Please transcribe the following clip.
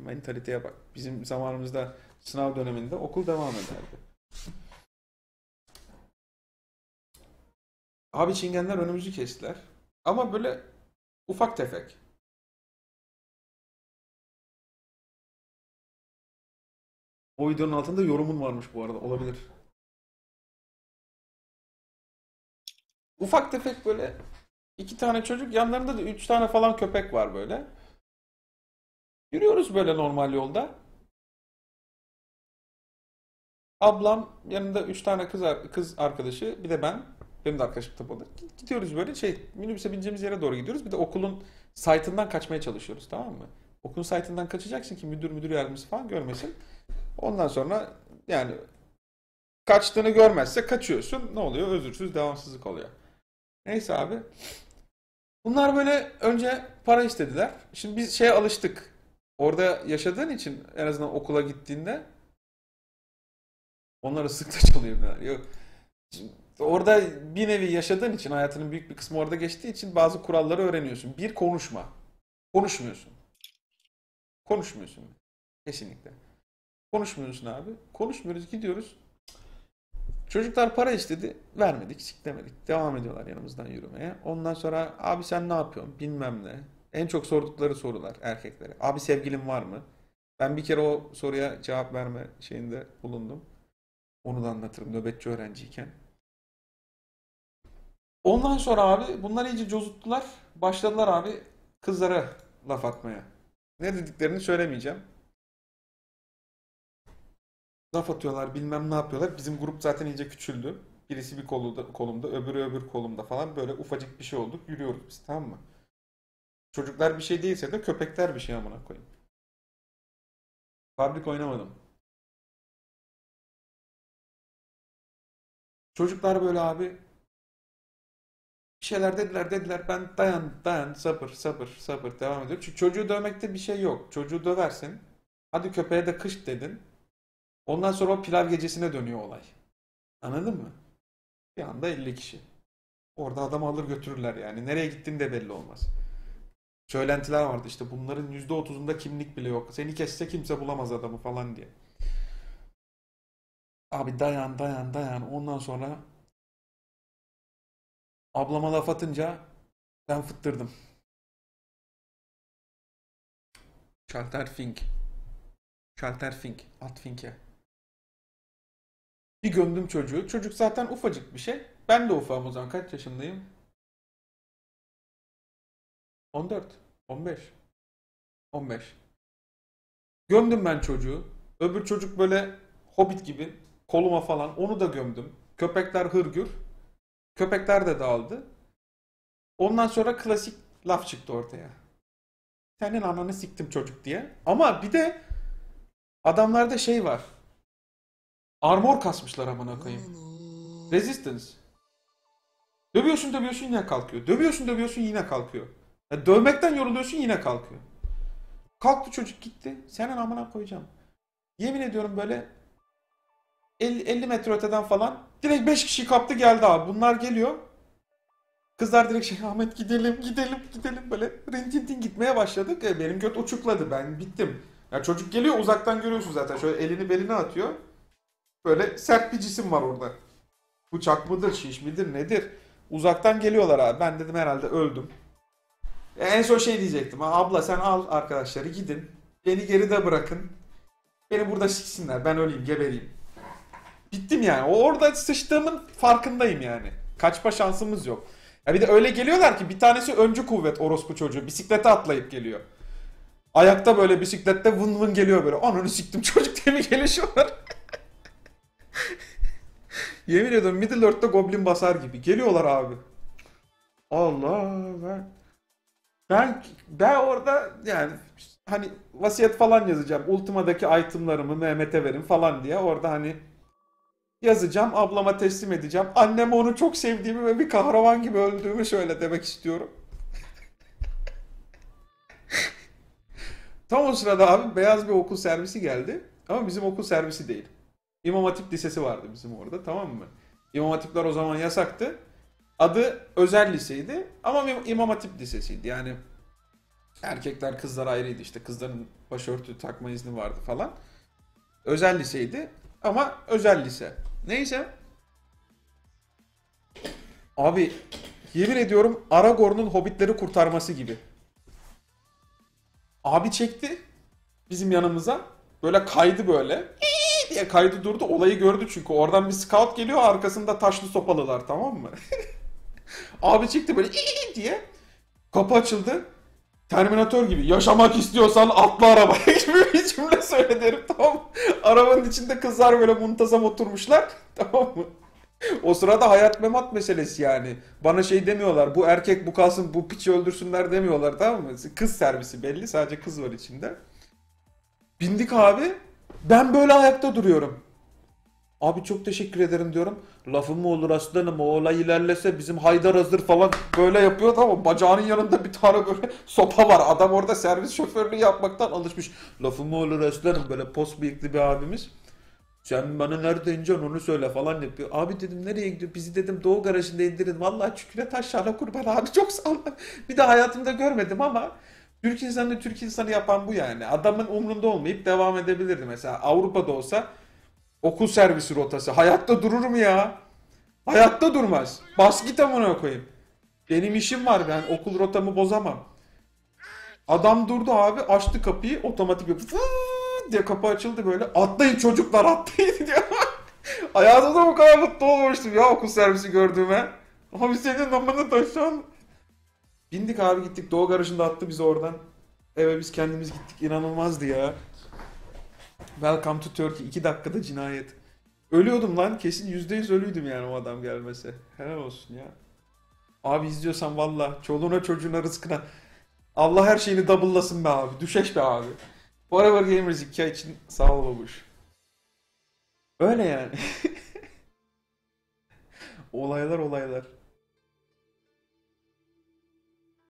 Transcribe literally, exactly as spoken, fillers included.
Mentaliteye bak. Bizim zamanımızda sınav döneminde okul devam ederdi. Abi çingenler önümüzü kestiler. Ama böyle ufak tefek. O videonun altında yorumun varmış bu arada. Olabilir. Ufak tefek böyle iki tane çocuk. Yanlarında da üç tane falan köpek var böyle. Yürüyoruz böyle normal yolda. Ablam yanında üç tane kız kız arkadaşı bir de ben. Benim de arkadaşım tabii olur. Gidiyoruz böyle şey minibüse bineceğimiz yere doğru gidiyoruz. Bir de okulun site'ından kaçmaya çalışıyoruz, tamam mı? Okulun site'ından kaçacaksın ki müdür müdür yardımcısı falan görmesin. Ondan sonra yani kaçtığını görmezse kaçıyorsun. Ne oluyor? Özürsüz devamsızlık oluyor. Neyse abi. Bunlar böyle önce para istediler. Şimdi biz şeye alıştık. Orada yaşadığın için en azından okula gittiğinde onları sık da çalıyor. Yok. Şimdi orada bir nevi yaşadığın için hayatının büyük bir kısmı orada geçtiği için bazı kuralları öğreniyorsun. Bir, konuşma. Konuşmuyorsun. Konuşmuyorsun. Kesinlikle. Konuşmuyorsun abi. Konuşmuyoruz, gidiyoruz. Çocuklar para istedi. Vermedik, siklemedik. Devam ediyorlar yanımızdan yürümeye. Ondan sonra abi sen ne yapıyorsun? Bilmem ne. En çok sordukları sorular erkeklere. Abi sevgilin var mı? Ben bir kere o soruya cevap verme şeyinde bulundum. Onu da anlatırım nöbetçi öğrenciyken. Ondan sonra abi bunlar iyice cozuttular. Başladılar abi kızlara laf atmaya. Ne dediklerini söylemeyeceğim. Laf atıyorlar, bilmem ne yapıyorlar. Bizim grup zaten iyice küçüldü. Birisi bir kolumda, kolumda, öbürü öbür kolumda falan böyle ufacık bir şey olduk. Yürüyoruz biz, tamam mı? Çocuklar bir şey değilse de köpekler bir şey amına koyayım. Public oynamadım. Çocuklar böyle abi bir şeyler dediler dediler. Ben dayan dayan sabır sabır sabır devam ediyor. Çünkü çocuğu dövmekte bir şey yok. Çocuğu döversin. Hadi köpeğe de kış dedin. Ondan sonra o pilav gecesine dönüyor olay. Anladın mı? Bir anda elli kişi. Orada adamı alır götürürler yani. Nereye gittiğin de belli olmaz. Söylentiler vardı işte bunların yüzde otuzunda kimlik bile yok. Seni kesse kimse bulamaz adamı falan diye. Abi dayan dayan dayan. Ondan sonra ablama laf atınca ben fıttırdım. Şalter Fink. Şalter Fink. At Fink'e. Bir gömdüm çocuğu. Çocuk zaten ufacık bir şey. Ben de ufağım o zaman. Kaç yaşındayım? on dört. on beş. on beş. Gömdüm ben çocuğu. Öbür çocuk böyle hobbit gibi koluma falan onu da gömdüm. Köpekler hırgür. Köpekler de dağıldı. Ondan sonra klasik laf çıktı ortaya. Senin ananı siktim çocuk diye. Ama bir de adamlarda şey var. Armor kasmışlar amına koyayım. Resistance. Dövüyorsun dövüyorsun yine kalkıyor. Dövüyorsun dövüyorsun yine kalkıyor. Ya dövmekten yoruluyorsun yine kalkıyor. Kalktı çocuk gitti. Senin amına koyacağım. Yemin ediyorum böyle elli, elli metre öteden falan direkt beş kişi kaptı geldi abi. Bunlar geliyor. Kızlar direkt şey Ahmet gidelim gidelim gidelim böyle rintintin gitmeye başladık. E, benim göt uçukladı, ben bittim. Ya çocuk geliyor, uzaktan görüyorsun zaten şöyle elini beline atıyor. Böyle sert bir cisim var orada. Bıçak mıdır şiş midir nedir? Uzaktan geliyorlar abi, ben dedim herhalde öldüm. E, en son şey diyecektim, "Ha, abla sen al arkadaşları gidin. Beni geride bırakın. Beni burada siksinler, ben öleyim gebereyim." Bittim yani. O orada sıçtığımın farkındayım yani. Kaçma şansımız yok. Ya bir de öyle geliyorlar ki bir tanesi öncü kuvvet orospu çocuğu. Bisiklete atlayıp geliyor. Ayakta böyle bisiklette vın vın geliyor böyle. Ananı siktim çocuk diye mi gelişiyorlar? Yemin ediyorum Middle Earth'te goblin basar gibi. Geliyorlar abi. Allah ben, ben, ben orada yani hani vasiyet falan yazacağım. Ultima'daki itemlarımı Mehmet'e verin falan diye. Orada hani yazacağım, ablama teslim edeceğim. Anneme onu çok sevdiğimi ve bir kahraman gibi öldüğümü şöyle demek istiyorum. Tam o sırada abi beyaz bir okul servisi geldi. Ama bizim okul servisi değil. İmam Hatip Lisesi vardı bizim orada, tamam mı? İmam Hatipler o zaman yasaktı. Adı özel liseydi ama İmam Hatip Lisesi'ydi. Yani Erkekler kızlar ayrıydı işte. Kızların başörtü takma izni vardı falan. Özel liseydi ama özel lise. Neyse. Abi yemin ediyorum Aragorn'un hobbitleri kurtarması gibi. Abi çekti bizim yanımıza. Böyle kaydı böyle. "İyi" diye kaydı durdu. Olayı gördü çünkü. Oradan bir scout geliyor. Arkasında taşlı sopalılar, tamam mı? Abi çekti böyle "İyi" diye. Kapı açıldı. Terminator gibi yaşamak istiyorsan atla arabaya gibi bir cümle söyledi herif, tamam mı? Arabanın içinde kızlar böyle muntazam oturmuşlar. Tamam mı? O sırada hayat memat meselesi yani. Bana şey demiyorlar, bu erkek bu kalsın bu piçi öldürsünler demiyorlar, tamam mı? Kız servisi belli, sadece kız var içinde. Bindik abi. Ben böyle ayakta duruyorum. Abi çok teşekkür ederim diyorum. Lafım mı olur aslanım, o olay ilerlese bizim Haydar hazır falan böyle yapıyor, tamam mı? Bacağının yanında bir tane böyle sopa var. Adam orada servis şoförlüğü yapmaktan alışmış. Lafım mı olur aslanım, böyle pos bıyıklı bir abimiz. Sen bana nerede ineceksin onu söyle falan yapıyor. Abi dedim nereye gidiyor? Bizi dedim Doğu Garajı'nda indirin. Vallahi çüküne taşlarla kurban abi, çok sağ ol. Bir de hayatımda görmedim ama Türk insanı Türk insanı yapan bu yani. Adamın umrunda olmayıp devam edebilirdi. Mesela Avrupa'da olsa okul servisi rotası. Hayatta durur mu ya? Hayatta durmaz. Bas git amına koyayım. Benim işim var, ben okul rotamı bozamam. Adam durdu abi, açtı kapıyı otomatik bir fıt diye kapı açıldı böyle. Atlayın çocuklar, atlayın diyor. Hayatımda bu kadar mutlu olmamıştım ya okul servisi gördüğüme. Abi senin amına taşan. Bindik abi, gittik Doğu Garajı'nda attı bizi oradan. Eve biz kendimiz gittik, inanılmazdı ya. Welcome to Turkey, iki dakikada cinayet. Ölüyordum lan, kesin yüzde yüz ölüydüm yani o adam gelmese. Helal olsun ya. Abi izliyorsan valla çoluğuna çocuğuna rızkına Allah her şeyini double'lasın be abi. Düşeş be abi. Forever Gamers hikaye için sağ ol babuş. Öyle yani. Olaylar olaylar.